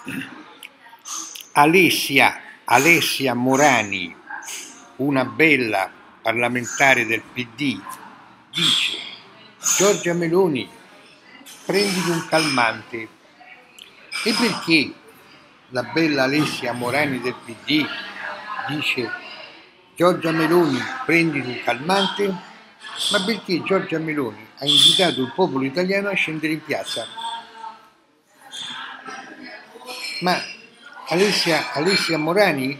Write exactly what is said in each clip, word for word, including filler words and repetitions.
Alessia, Alessia Morani, una bella parlamentare del P D, dice: Giorgia Meloni, prenditi un calmante. E perché la bella Alessia Morani del P D dice: Giorgia Meloni, prenditi un calmante? Ma perché Giorgia Meloni ha invitato il popolo italiano a scendere in piazza. Ma Alessia, Alessia Morani,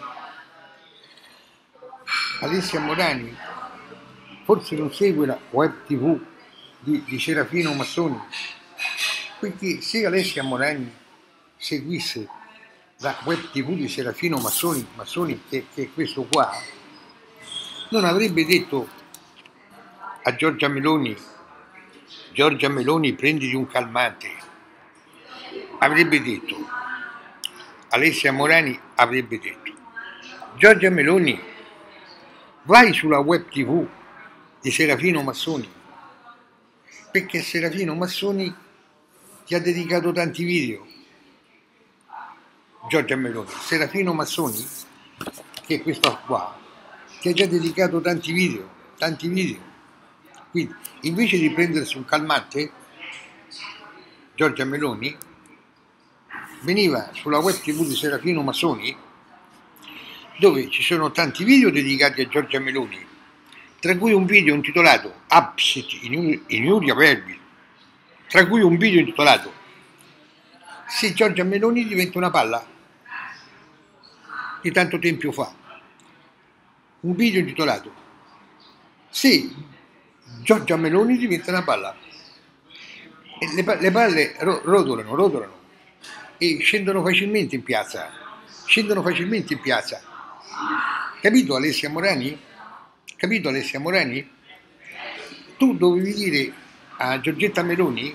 Alessia Morani forse non segue la web tv di, di Serafino Massoni, perché se Alessia Morani seguisse la web tv di Serafino Massoni, Massoni che, che è questo qua, non avrebbe detto a Giorgia Meloni: Giorgia Meloni, prenditi un calmante. Avrebbe detto, Alessia Morani avrebbe detto: Giorgia Meloni, vai sulla web tv di Serafino Massoni, perché Serafino Massoni ti ha dedicato tanti video. Giorgia Meloni, Serafino Massoni, che è questo qua, ti ha già dedicato tanti video, tanti video. Quindi, invece di prendersi un calmante, Giorgia Meloni veniva sulla web tv di Serafino Massoni, dove ci sono tanti video dedicati a Giorgia Meloni, tra cui un video intitolato Absit in iuria verbis, tra cui un video intitolato Se Giorgia Meloni diventa una palla, di tanto tempo fa. Un video intitolato Se Giorgia Meloni diventa una palla. E le, le palle ro rotolano, rotolano e scendono facilmente in piazza, scendono facilmente in piazza. Capito Alessia Morani? Capito Alessia Morani? Tu dovevi dire a Giorgetta Meloni: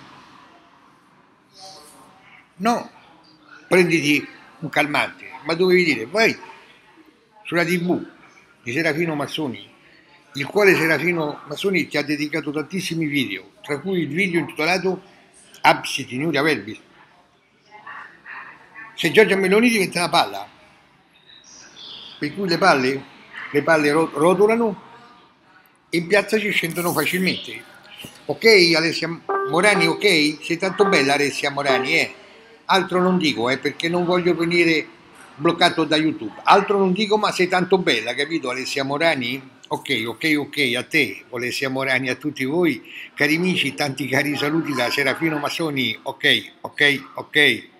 no, prenditi un calmante, ma dovevi dire: vai sulla tv di Serafino Massoni, il quale Serafino Massoni ti ha dedicato tantissimi video, tra cui il video intitolato Absit in iuria verbis. Se Giorgia Meloni diventa una palla, per cui le palle, le palle rotolano e in piazza ci scendono facilmente. Ok Alessia Morani, ok? Sei tanto bella Alessia Morani, eh? Altro non dico, eh, perché non voglio venire bloccato da YouTube. Altro non dico, ma sei tanto bella, capito Alessia Morani? Ok, ok, ok, a te Alessia Morani, a tutti voi, cari amici, tanti cari saluti da Serafino Massoni. Ok, ok, ok.